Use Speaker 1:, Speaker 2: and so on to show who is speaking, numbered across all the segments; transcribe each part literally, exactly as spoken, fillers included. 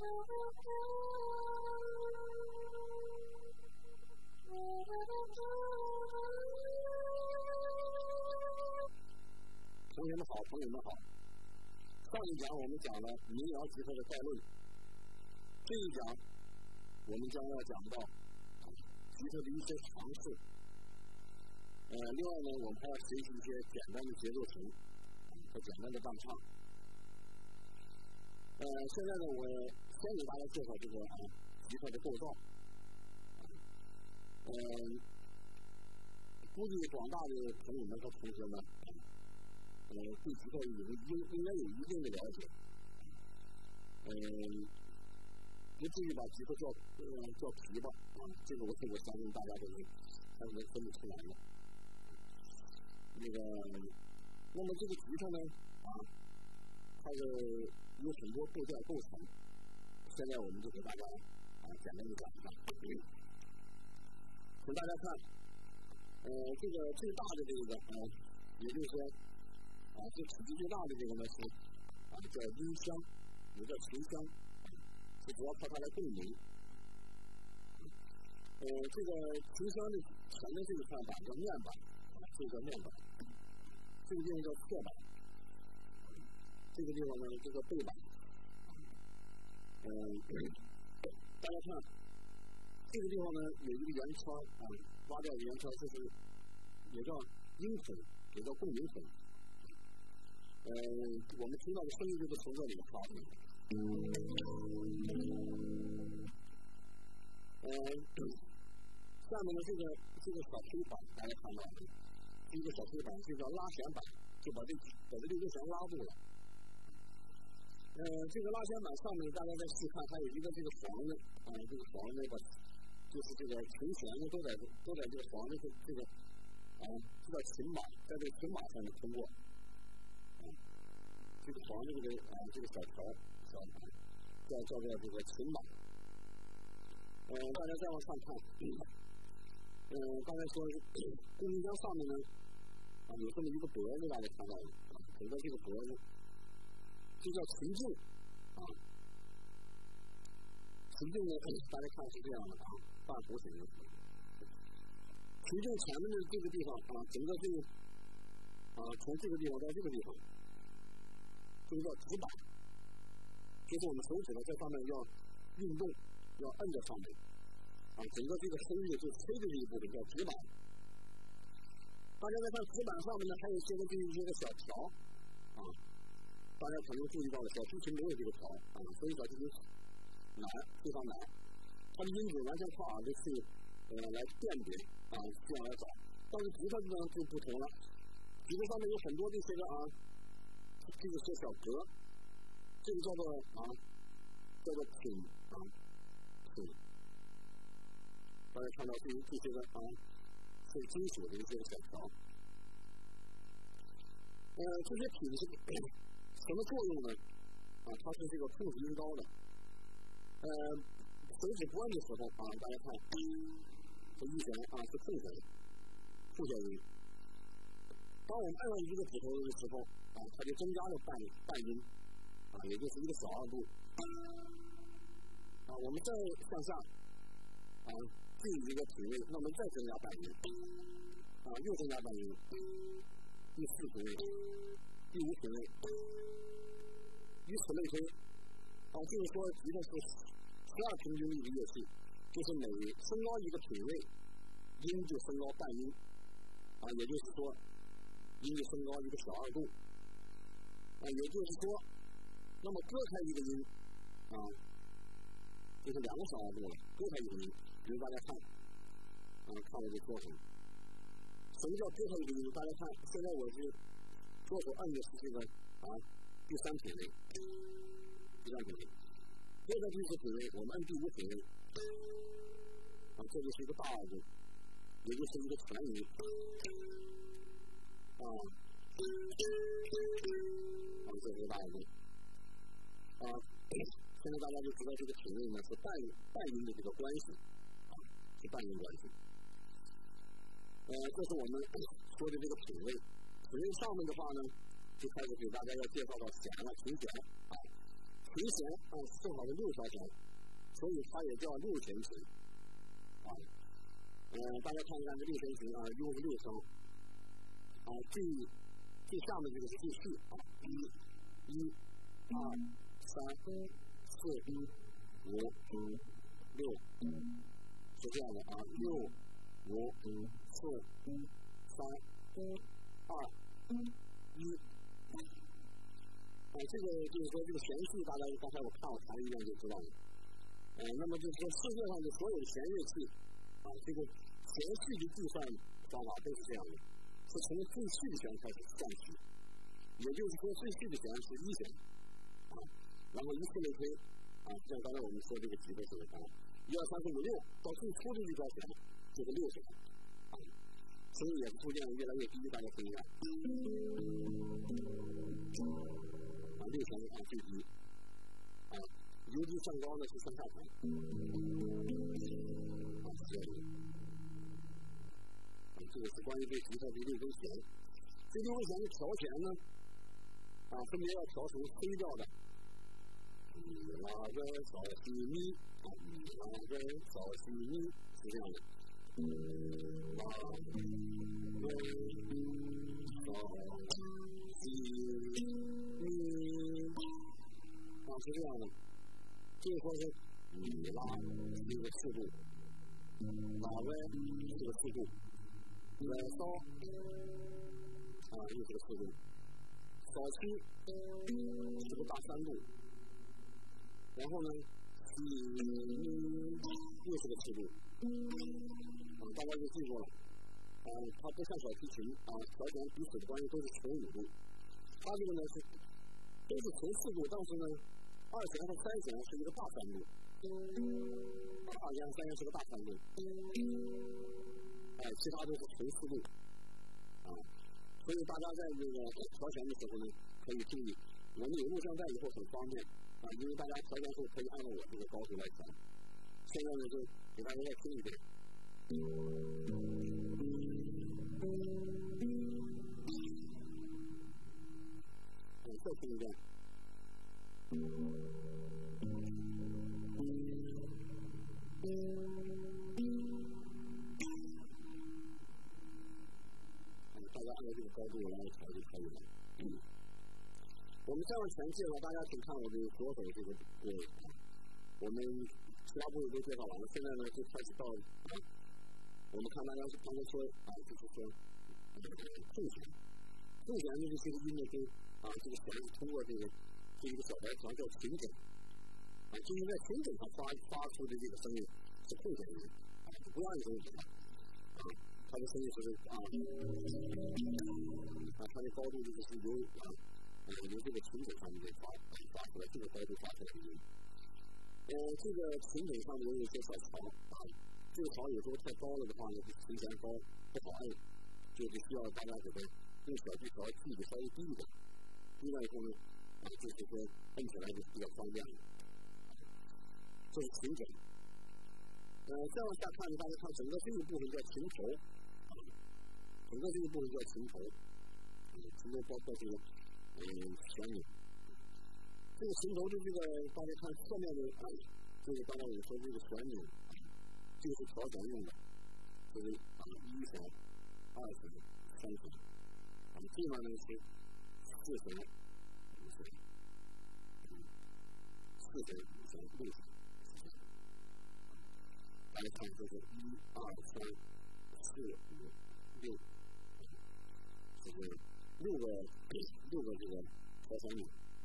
Speaker 1: 同学们好，朋友们好。上一讲我们讲了民谣吉他的概论，这一讲我们将要讲到吉他的一些常识。呃，另外呢，我们还要学习一些简单的节奏型和简单的伴唱。呃，现在呢，我先给大家介绍这个啊吉他的构造。嗯、呃，估计广大的朋友们和同学们，呃，对吉他有应应该有一定的了解。嗯、呃，不至于把吉他叫呃叫皮吧啊，这个我我相信大家都是还是能分得出来的。那个，那么这个吉他呢啊，它是有很多部件构成。现在我们就给大家啊简单的讲一下。请大家看，呃，这个最大的这个啊，也就是说啊，这体积最大的这个呢是啊叫音箱，也叫琴箱，是主要靠它来共鸣。呃，这个琴箱的前面这个看法叫面板，啊，这个叫面板，这个地方叫侧板，这个地方呢这个背板。嗯、呃，大家看。这个地方呢有一个圆圈啊，挖掉的圆圈就是也叫音孔，也叫共鸣孔。呃，我们听到的声音就是从这里发出来的。呃，下面的这个这个小推板，大家看到了，这个小推板就叫拉弦板，就把这把这六根弦拉住了。呃，这个拉弦板上面大家再细看，还有一个这个簧呢，啊，这个簧呢把。就是这个琴弦呢，都在都在这个簧的这这个啊，这叫琴码，在这个琴码上面通过啊，这个簧的这个啊这个小条小叫叫做这个琴码。呃，大家再往上看，嗯、呃，刚才说共鸣箱上面呢啊有这么一个脖子，大家看到了啊，整个这个脖子就叫琴颈啊。琴颈呢，大家看是这样的啊，半弧形的。琴颈前面的这个地方啊，整个这个啊，从这个地方到这个地方，这个叫指板，就是我们手指头在上面要运动，要摁在上面啊，整个这个声音就吹的这一部分叫指板。大家再看指板上面呢，还有些个这一些个小条啊，大家可能注意到了，小提琴没有这个条啊，所以小提琴难，非常难。它的音准完全靠耳朵去呃来辨别啊，这样来找。但是吉他呢就不同了，吉他上面有很多这些个啊，这个是小格，这个叫做啊叫做品啊品。大家看到这这些个啊是金属的一些小条。呃，这些品是什么作用呢？啊，它是这个控制音高的。呃，手指不按的时候啊，大家看，这一弦啊是负弦，负弦音。当我们按到一个指头的时候啊，它就增加了半半音啊，也就是一个小二度啊。我们再向下啊，进一个品位，那么再增加半音啊，又增加半音，第四品位，第五品位，以此类推啊，就是说吉他是十二平均律的乐器，就是每升高一个品位，音就升高半音啊，也就是说音就升高一个小二度啊，也就是说，那么割开一个音啊，就是两个小二度了，割开一个音，比如大家看啊，看我这左手，什么叫割开一个音？大家看，现在我是左手按的是这个啊第三品位，第三品位。接着第四品位，我们按第五品位，啊，这就是一个大二度，也就是一个全音，啊，啊，这是一个大二度，啊，现在大家就知道这个品位呢是半半音的这个关系，啊，是半音关系。呃，这是我们说的这个品位，品位上面的话呢，就开始给大家要介绍到弦了，琴弦啊。琴琴弦啊正好是六条弦，所以它也叫六弦琴啊。呃，大家看一看这六弦琴啊，一共是六声啊，最最下面这个是第四啊，一、一、二、三、四、五、六，是这样的啊，六、五、四、三、二、一。啊，这个就是说这个弦序，大家刚才我看我弹了一遍就知道了。呃，那么就是说世界上的所有的弦乐器啊，这个弦序的计算方法都是这样的，是从最细的弦开始算起，也就是说最细的弦是一弦啊，然后一次类推啊，像刚才我们说这个几个是啊，一二三四五六到最初的一条弦就是六弦啊，声音也是逐渐越来越低，大家听一下。啊，六弦啊最低，啊，由低向高呢是上下弦，啊，是这样的。啊，这个是关于对吉他的六根弦。这六根弦的调弦呢，啊，分别要调成黑调的，咪拉个扫西咪，啊，咪拉个扫西咪，是这样的。拉个扫西咪。啊，是这样的，这个说是米拉是一个次度，拉歪是个次度，来骚啊又是个次度，扫七是个大三度，然后呢西又是个次度，啊大家就记住了，啊它不像小提琴啊，调弦彼此的关系都是纯五度，它这个呢是都是纯四度，但是呢。二弦和三弦是一个大三度，二弦和三弦是个大三度，哎，其他都是纯四度，啊，所以大家在这个调弦的时候呢，可以注意，我们有录像带以后很方便啊，因为大家调弦时候可以按照我这个高度来调。现在呢，就给大家再听一遍。嗯，再听一遍。嗯，大家按照这个高度来调就可以了。嗯，我们再往前介绍，大家请看我的左手这个部位啊，我们其他部位都介绍完了，现在呢就开始到啊，我们看大家是刚才说啊，就是说正弦，正弦呢这些个音呢跟啊这个弦是通过这个。这一个小白条叫琴枕，啊，就是在琴枕上发发出的这个声音是空弦音，啊，不让你声音啊，它的声音是啊，啊，它的高度就是由啊，呃，由这个琴枕上面发发出来，这个高度发出来的音。呃，这个琴枕上面有一些小槽啊，这个槽有时候太高了的话呢，琴弦高不好按，就是需要大家给它用小臂条系的稍微低一点，低了以后呢。啊，就是说摁起来就比较方便了。这是琴枕。呃，再往下看，大家看整个这个部分叫琴头，啊，整个这个部分叫琴头，嗯，其中包括这个嗯旋钮。这个琴头的这个大家看侧面的啊，这个刚才我们说这个旋钮，就是调弦用的，就是啊一弦、二弦、三弦，啊这面呢是四弦。四弦、五弦、六弦，大家看，这是一、二、三、四、五、六，这是六个六个这个调弦钮。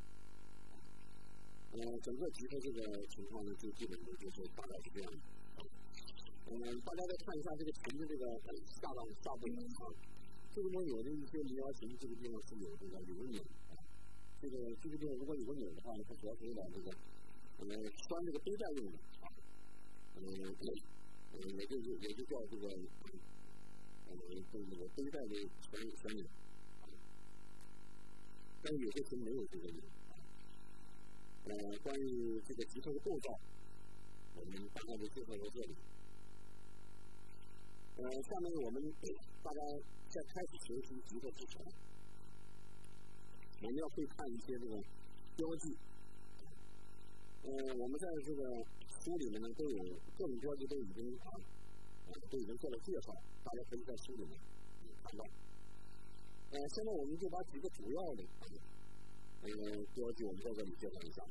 Speaker 1: 呃，整个吉他这个情况呢，就基本的就是大概是这样的。嗯、呃，大家再看一下这个琴的这个下档下部啊，这个有的一些民谣琴，这个地方是有这个有个钮。这个这个地方如果有个钮的话，它主要是用来这个呃拴这个背带用的啊，嗯嗯也就是也就叫这个呃这个背带的旋旋钮啊，但是有些琴没有这个钮啊。呃，关于这个吉他的构造，我们大概就介绍到这里。呃，下面我们大家在开始学习吉他之前，我们要会看一些这个标记， 呃，我们在这个书里面呢都有各种标记都已经啊啊都已经做了介绍，大家可以在书里面看到。呃，现在我们就把几个主要的呃标记我们在这里介绍一下。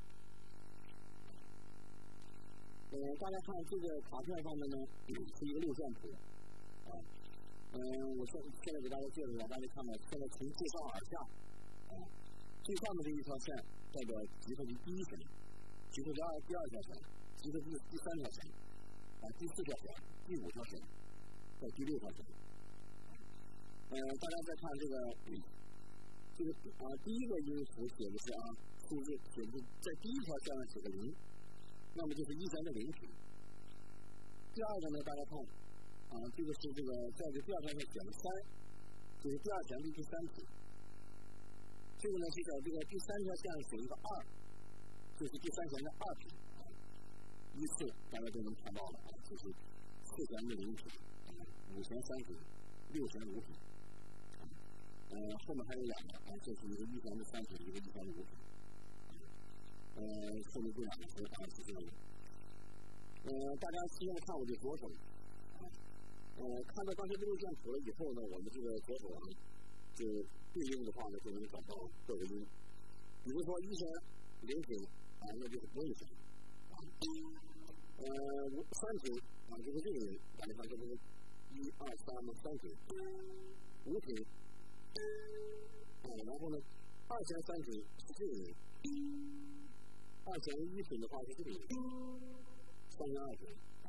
Speaker 1: 呃，大家看这个卡片上面呢是一个路线图啊。嗯、呃，我现现在给大家介绍一下，大家看到现在从自上而下啊，最上面这一条线代表集合的第一线，集合第二第二条线，集合第第三条线，啊，第四条线，第五条线，到第六条线。呃，大家再看这个，这个啊，第一个音符写的是啊，数字写的在第一条线上写个零，那么就是一弦的零频。第二个呢，大家看啊，这个是这个在这第二条线写了三，就是第二弦的第三频。这个呢是在这个第三条线上写一个二，就是第三弦的二频。依次大家都能看到了啊，就是四弦的零频，五弦三频，六弦五频。呃，后面还有两个啊，这是一个一弦的三频，一个一弦的五频。呃，后面这两个是啊是这样的。呃，大家希望看我的左手啊，呃，看到刚才这个路线图了以后呢，我们这个左手啊，就对应的话呢，就能找到各个音。比如说一弦零频啊，那就是不用弦啊。呃，三频啊，就是这个音，大家看这个一二三的三频，五频。啊，然后呢，二弦三频是这个音，二弦一频的话是这个音，三弦二频，啊，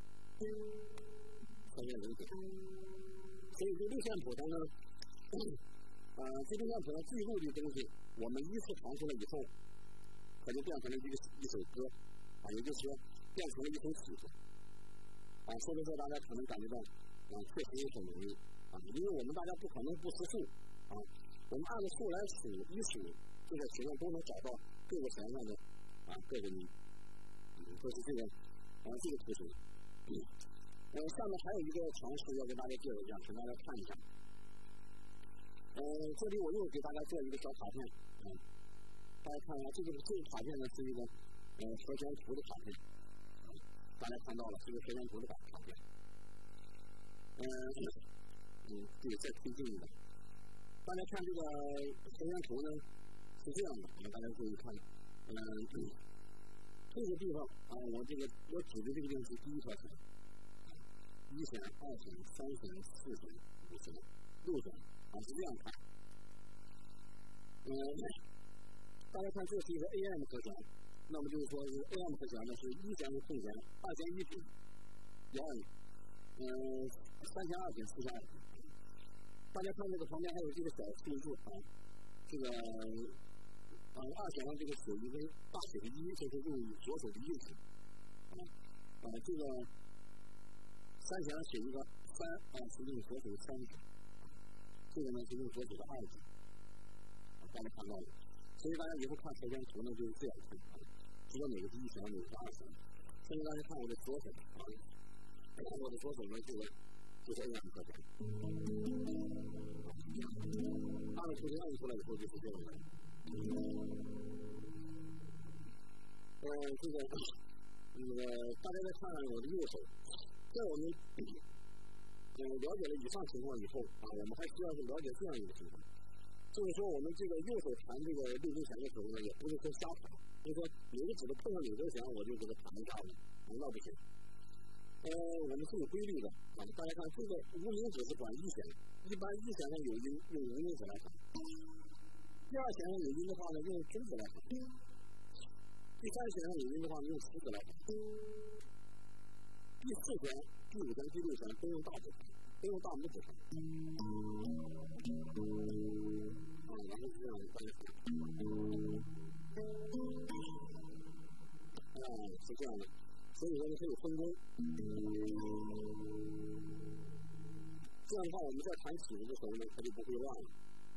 Speaker 1: 三弦零频。所以这路线谱上呢，啊，这路线谱上记录的东西，我们依次传出来以后，可就变成了一个一首歌，啊，也就是说变成了一首曲子。啊，说着说大家可能感觉到，啊，确实也很容易。啊，因为我们大家不可能不识数啊，我们按照数来数一数，这个实际上都能找到各个弦上的啊各个音，嗯，这是这个啊这个图形。嗯，呃，下面还有一个常识要给大家介绍一下，请大家看一下。呃，这里我又给大家做一个小卡片啊，大家看一下，这个这个卡片呢是一个呃和弦图的卡片，啊，大家看到了是一个和弦图的卡片。呃。嗯，对，再推进一点。大家看这个和弦图呢，是这样的，大家注意看，嗯，这个地方啊，我这个我指的这个地方是第一条弦，一弦、二弦、三弦、四弦、五弦、六弦，啊是这样看。嗯，大家看这是一个 A M 和弦，那么就是说这个 A M 和弦呢是一弦的空弦，二弦一频，幺二，嗯，三弦二频，四弦二频。大家看这个旁边还有这个小数字啊，这个啊二弦上这个写一个大写的一，就是用左手的右手啊啊这个三弦上写一个三啊是用左手的三指，这个呢是用左手的二指，啊大家看到了，所以大家以后看和弦图呢就是这样看啊，知道哪个是一弦，哪个是二弦。现在大家看我的左手啊，看我的左手呢这个就是这样的和弦。二个图形按出来以后就是这样的。呃，这个那个大家再看看我的右手，在我们呃了解了以上情况以后啊，我们还需要去了解这样一个情况，就是说我们这个右手弹这个六根弦的时候呢，也不是说瞎弹，就是说哪个指头碰上哪根弦我就给它弹一下子，啊那不行。呃，我们是有规律的啊，大家看这个无名指是管一弦，一般一弦上有音用无名指来弹，第二弦上有音的话呢用中指来弹，第三弦上有音的话呢用食指来弹，第四弦、第五弦、第六弦都用大指弹，都用大拇指弹。啊，然后是这样的，大家看，啊，是这样的。所以说呢，它有分工。这样的话，我们在弹曲子的时候呢，它就不会乱了。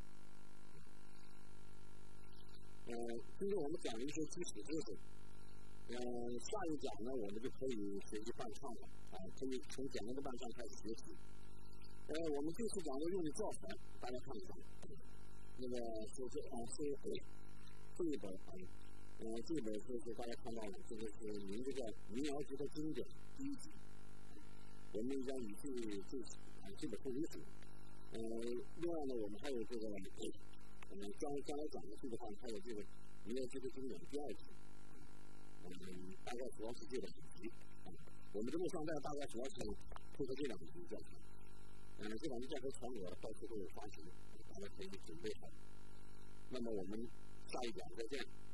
Speaker 1: 呃，今天我们讲的一些基础知识，呃，下一讲呢，我们就可以学习伴唱了啊，可以从简单的伴唱开始学习。呃，我们这次讲的用的教材，大家看一下，那个是这啊是这一本啊， 呃，这本书是大家看到了，这个是名字叫《民谣集的经典》第一集。我们将以这这啊这本书为主。呃，另外呢，我们还有这个呃将将来讲的这个话，还有这个民谣集的经典第二集。嗯，大概主要是这两集。我们这个上代大概主要是配合这两集教材。嗯，这两集教材传我到处都有发行，大家可以准备好。那么我们下一讲再见。